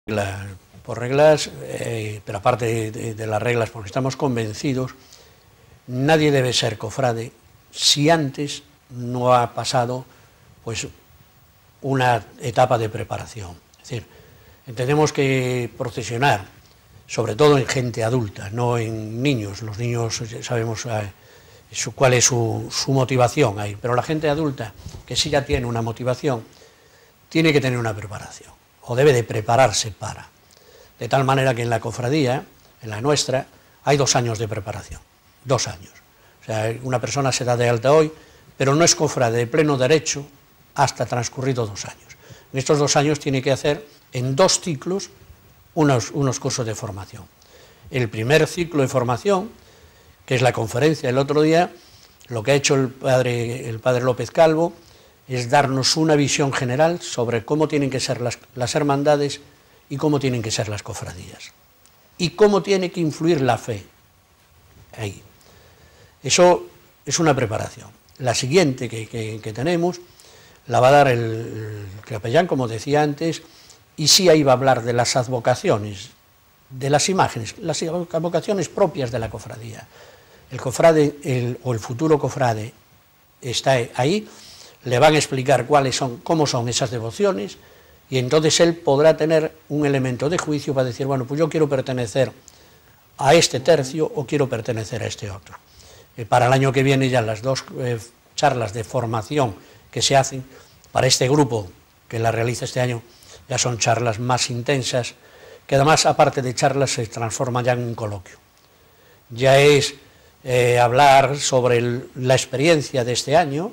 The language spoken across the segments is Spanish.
por reglas, pero aparte de las reglas, porque estamos convencidos, nadie debe ser cofrade si antes no ha pasado pues una etapa de preparación. Es decir, entendemos que procesionar, sobre todo en gente adulta, no en niños, los niños sabemos cuál es su motivación ahí, pero la gente adulta, que sí ya tiene una motivación, tiene que tener una preparación, o debe de prepararse para. De tal manera que en la cofradía, en la nuestra, hay 2 años de preparación, 2 años. O sea, una persona se da de alta hoy, pero no es cofrade de pleno derecho hasta transcurrido 2 años. En estos 2 años tiene que hacer en 2 ciclos unos cursos de formación. El primer ciclo de formación, que es la conferencia el otro día, lo que ha hecho el padre López Calvo es darnos una visión general sobre cómo tienen que ser las hermandades y cómo tienen que ser las cofradías. Y cómo tiene que influir la fe ahí. Eso es una preparación. La siguiente que tenemos la va a dar el capellán, como decía antes, y sí ahí va a hablar de las advocaciones, de las imágenes, las advocaciones propias de la cofradía. El cofrade o el futuro cofrade está ahí, le van a explicar cómo son esas devociones, y entonces él podrá tener un elemento de juicio para decir, bueno, pues yo quiero pertenecer a este tercio o quiero pertenecer a este otro. Para el año que viene ya las 2 charlas de formación que se hacen para este grupo que la realiza este año ya son charlas más intensas, que además, aparte de charlas, se transforman ya en un coloquio. Ya es hablar sobre la experiencia de este año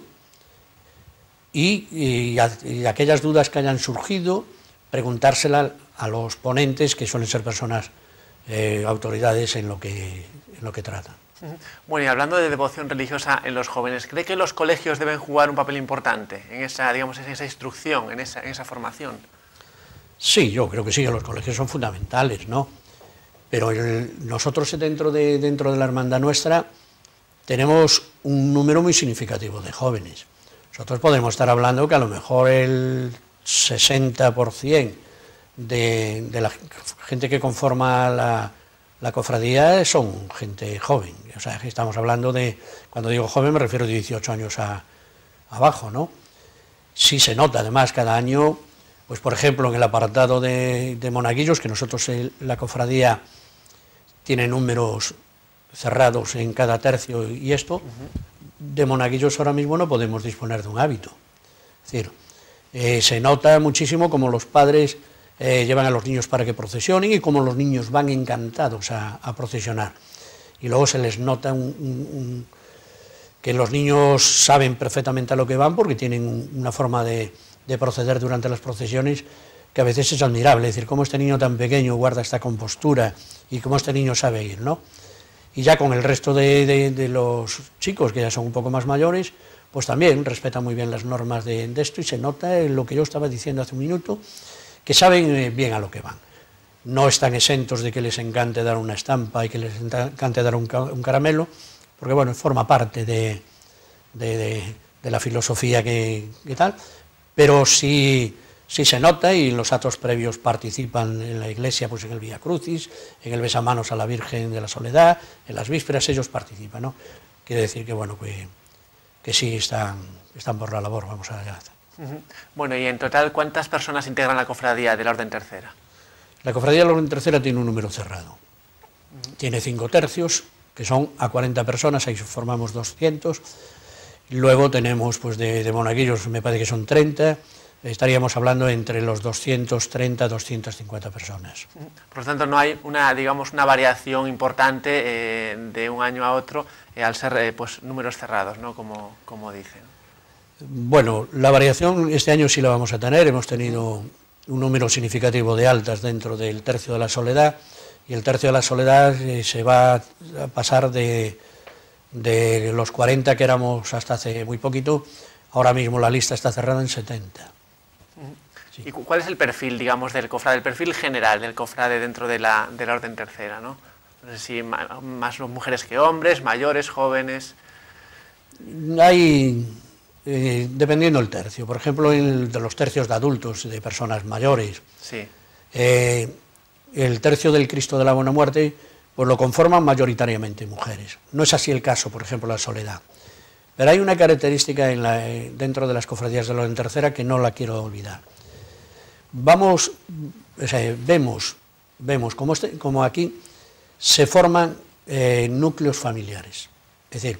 y aquellas dudas que hayan surgido, preguntárselas a los ponentes, que suelen ser personas, autoridades en lo que tratan. Bueno, y hablando de devoción religiosa en los jóvenes, ¿cree que los colegios deben jugar un papel importante en esa, digamos, en esa instrucción, en esa formación? Sí, yo creo que sí, que los colegios son fundamentales, ¿no? Pero nosotros dentro de la hermandad nuestra tenemos un número muy significativo de jóvenes. Nosotros podemos estar hablando que a lo mejor el 60% de la gente que conforma la cofradía son gente joven. O sea, estamos hablando de, cuando digo joven me refiero de 18 años abajo, ¿no? Sí se nota además cada año, pues por ejemplo en el apartado de monaguillos, que nosotros la cofradía tiene números cerrados en cada tercio y esto, de monaguillos ahora mismo no podemos disponer de un hábito. Es decir, se nota muchísimo como los padres llevan a los niños para que procesionen y como los niños van encantados a procesionar. Y luego se les nota que los niños saben perfectamente a lo que van porque tienen una forma de proceder durante las procesiones que a veces es admirable. Es decir, cómo este niño tan pequeño guarda esta compostura y cómo este niño sabe ir, ¿no? Y ya con el resto de los chicos, que ya son un poco más mayores, pues también respetan muy bien las normas de esto y se nota en lo que yo estaba diciendo hace un minuto, que saben bien a lo que van. No están exentos de que les encante dar una estampa y que les encante dar un caramelo, porque bueno, forma parte de la filosofía que tal, pero sí se nota y en los actos previos participan en la iglesia, pues en el Vía Crucis, en el besamanos a la Virgen de la Soledad, en las vísperas ellos participan, ¿no? Quiere decir que bueno, que sí están por la labor, vamos allá. Bueno, y en total, ¿cuántas personas integran la cofradía de la Orden Tercera? La cofradía de la Orden Tercera tiene un número cerrado. Tiene 5 tercios, que son a 40 personas, ahí formamos 200. Luego tenemos, pues de monaguillos, me parece que son 30, estaríamos hablando entre los 230 250 personas. Por lo tanto, no hay una variación importante de un año a otro al ser pues, números cerrados, ¿no? Como dicen. Bueno, la variación este año sí la vamos a tener. Hemos tenido un número significativo de altas dentro del Tercio de la Soledad, y el Tercio de la Soledad se va a pasar de los 40 que éramos hasta hace muy poquito. Ahora mismo la lista está cerrada en 70. Sí. ¿Y cuál es el perfil, digamos, del cofrade, el perfil general del cofrade dentro de la Orden Tercera, ¿no? No sé si más mujeres que hombres, mayores, jóvenes. Hay, dependiendo del tercio, por ejemplo, de los tercios de adultos, de personas mayores, sí, el tercio del Cristo de la Buena Muerte pues lo conforman mayoritariamente mujeres. No es así el caso, por ejemplo, la Soledad. Pero hay una característica dentro de las cofradías de la Orden Tercera que no la quiero olvidar. Vemos como aquí se forman núcleos familiares. Es decir,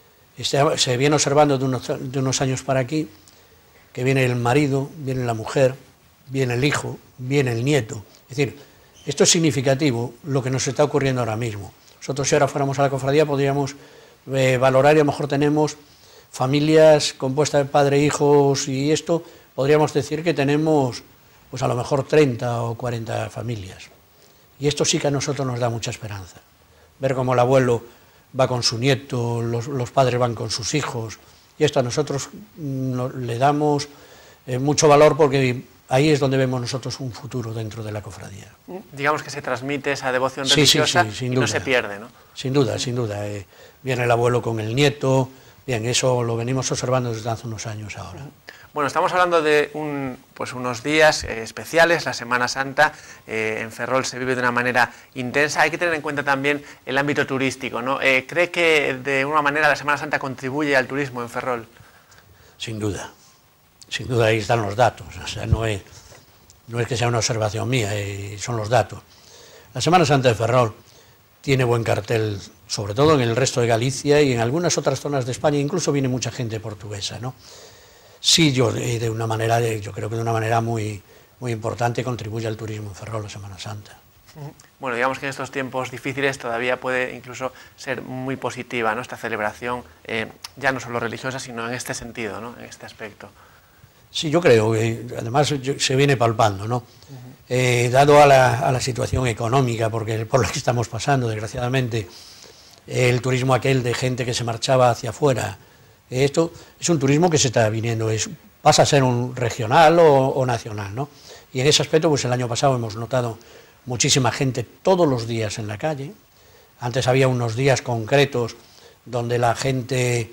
se viene observando de unos años para aquí que viene el marido, viene la mujer, viene el hijo, viene el nieto. Es decir, esto es significativo lo que nos está ocurriendo ahora mismo. Nosotros si ahora fuéramos a la cofradía podríamos valorar y a lo mejor tenemos familias compuestas de padre, hijos y esto, podríamos decir que tenemos pues a lo mejor 30 o 40 familias. Y esto sí que a nosotros nos da mucha esperanza. Ver cómo el abuelo va con su nieto, los padres van con sus hijos, y esto a nosotros le damos mucho valor porque ahí es donde vemos nosotros un futuro dentro de la cofradía. Digamos que se transmite esa devoción religiosa sí, y duda. No se pierde, ¿no? Sin duda. Viene el abuelo con el nieto, bien, eso lo venimos observando desde hace unos años ahora. Bueno, estamos hablando de unos días especiales, la Semana Santa. En Ferrol se vive de una manera intensa. Hay que tener en cuenta también el ámbito turístico, ¿no? ¿Cree que de una manera la Semana Santa contribuye al turismo en Ferrol? Sin duda, ahí están los datos. O sea, no es que sea una observación mía, son los datos. La Semana Santa de Ferrol tiene buen cartel, sobre todo en el resto de Galicia y en algunas otras zonas de España, incluso viene mucha gente portuguesa, ¿no? Sí, yo creo que de una manera muy importante contribuye al turismo en Ferrol la Semana Santa. Bueno, digamos que en estos tiempos difíciles todavía puede incluso ser muy positiva, ¿no?, esta celebración, ya no solo religiosa, sino en este sentido, ¿no?, en este aspecto. Sí, yo creo que además se viene palpando, ¿no? Dado a la situación económica por la que estamos pasando, desgraciadamente, el turismo aquel de gente que se marchaba hacia afuera, esto es un turismo que se está viniendo, pasa a ser un regional o nacional, ¿no? Y en ese aspecto, pues el año pasado hemos notado muchísima gente todos los días en la calle. Antes había unos días concretos donde la gente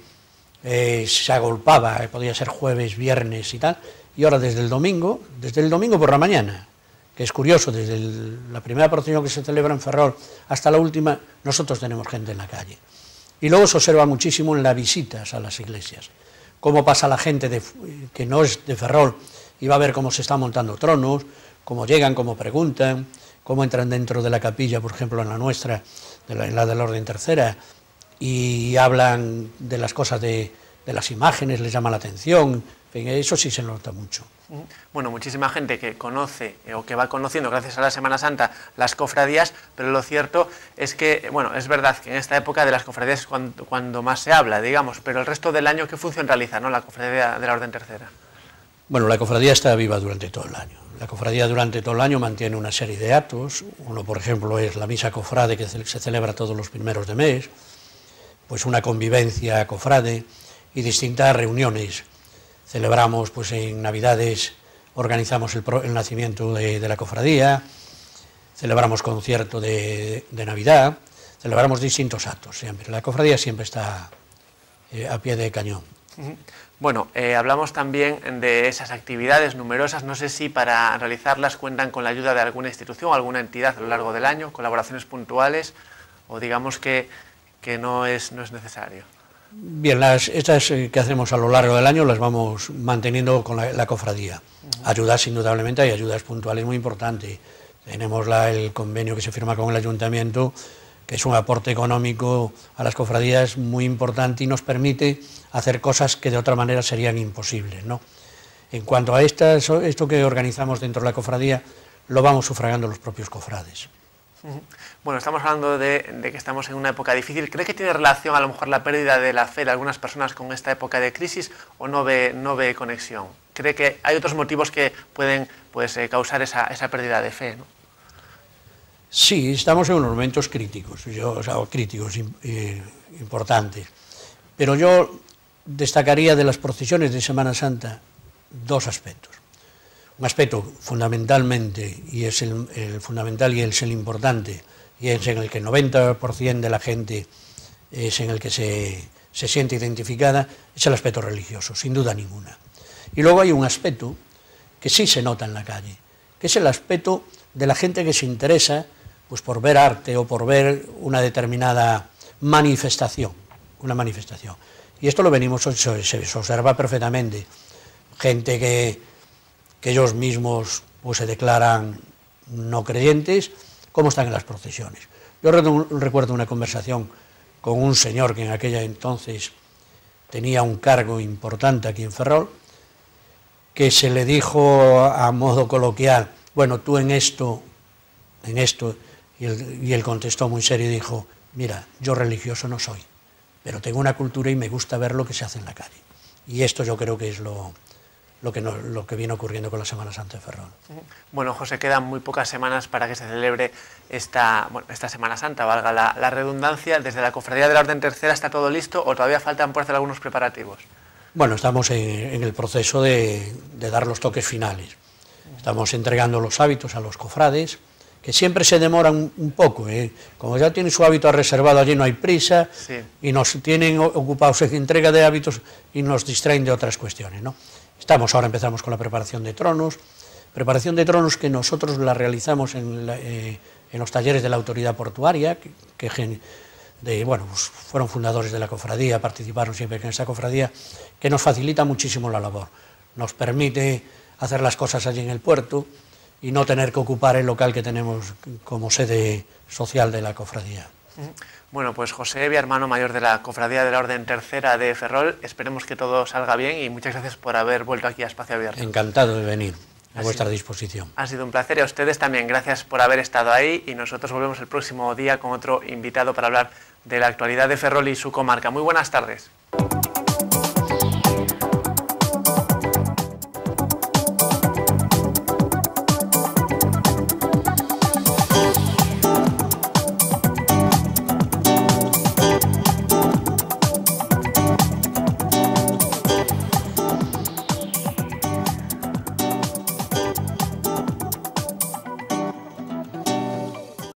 se agolpaba, podía ser jueves, viernes y tal, y ahora desde el domingo por la mañana, que es curioso, desde la primera procesión que se celebra en Ferrol hasta la última, nosotros tenemos gente en la calle. Y luego se observa muchísimo en las visitas a las iglesias, cómo pasa la gente que no es de Ferrol y va a ver cómo se están montando tronos, cómo llegan, cómo preguntan, cómo entran dentro de la capilla, por ejemplo en la nuestra, en la de la Orden Tercera, y hablan de las cosas de las imágenes, les llama la atención, en fin, eso sí se nota mucho. Bueno, muchísima gente que conoce o que va conociendo gracias a la Semana Santa las cofradías, pero lo cierto es que, bueno, es verdad que en esta época de las cofradías es cuando más se habla, digamos, pero el resto del año, ¿qué función realiza, ¿no?, la cofradía de la Orden Tercera? Bueno, la cofradía está viva durante todo el año. La cofradía durante todo el año mantiene una serie de actos. Uno, por ejemplo, es la misa cofrade que se celebra todos los primeros de mes, pues una convivencia cofrade y distintas reuniones. Celebramos, pues en Navidades organizamos el nacimiento de la cofradía, celebramos concierto de Navidad, celebramos distintos actos siempre. La cofradía siempre está a pie de cañón. Bueno, hablamos también de esas actividades numerosas. No sé si para realizarlas cuentan con la ayuda de alguna institución o alguna entidad a lo largo del año, colaboraciones puntuales, o digamos que no es necesario. Bien, estas que hacemos a lo largo del año las vamos manteniendo con la cofradía. Ayudas, indudablemente, hay ayudas puntuales muy importantes. Tenemos el convenio que se firma con el ayuntamiento, que es un aporte económico a las cofradías muy importante y nos permite hacer cosas que de otra manera serían imposibles, ¿no? En cuanto a esto que organizamos dentro de la cofradía, lo vamos sufragando los propios cofrades. Bueno, estamos hablando de que estamos en una época difícil. ¿Cree que tiene relación a lo mejor la pérdida de la fe de algunas personas con esta época de crisis o no ve conexión? ¿Cree que hay otros motivos que pueden causar esa pérdida de fe, ¿no? Sí, estamos en unos momentos críticos, importantes. Pero yo destacaría de las procesiones de Semana Santa dos aspectos. Un aspecto fundamentalmente, y es el fundamental y es el importante, y es en el que el 90% de la gente es en el que se siente identificada, es el aspecto religioso, sin duda ninguna. Y luego hay un aspecto que sí se nota en la calle, que es el aspecto de la gente que se interesa pues por ver arte o por ver una determinada manifestación, Y esto lo venimos, se observa perfectamente. Gente que ellos mismos pues se declaran no creyentes, cómo están en las procesiones. Yo recuerdo una conversación con un señor que en aquella entonces tenía un cargo importante aquí en Ferrol, que se le dijo a modo coloquial, bueno, tú en esto, y él contestó muy serio y dijo, mira, yo religioso no soy, pero tengo una cultura y me gusta ver lo que se hace en la calle. Y esto yo creo que es lo que viene ocurriendo con la Semana Santa de Ferrol. Bueno, José, quedan muy pocas semanas para que se celebre esta Semana Santa, valga la redundancia. ¿Desde la Cofradía de la Orden Tercera está todo listo o todavía faltan por hacer algunos preparativos? Bueno, estamos en el proceso de dar los toques finales. Estamos entregando los hábitos a los cofrades, que siempre se demoran un poco, como ya tienen su hábito reservado, allí no hay prisa, sí. Y nos tienen ocupados en entrega de hábitos y nos distraen de otras cuestiones, ¿no? Ahora empezamos con la preparación de tronos que nosotros la realizamos en los talleres de la autoridad portuaria, bueno, pues fueron fundadores de la cofradía, participaron siempre en esa cofradía, que nos facilita muchísimo la labor, nos permite hacer las cosas allí en el puerto y no tener que ocupar el local que tenemos como sede social de la cofradía. Bueno, pues José Evia, hermano mayor de la Cofradía de la Orden Tercera de Ferrol, esperemos que todo salga bien y muchas gracias por haber vuelto aquí a Espacio Abierto. Encantado de venir, a vuestra disposición. Ha sido un placer y a ustedes también, gracias por haber estado ahí y nosotros volvemos el próximo día con otro invitado para hablar de la actualidad de Ferrol y su comarca. Muy buenas tardes.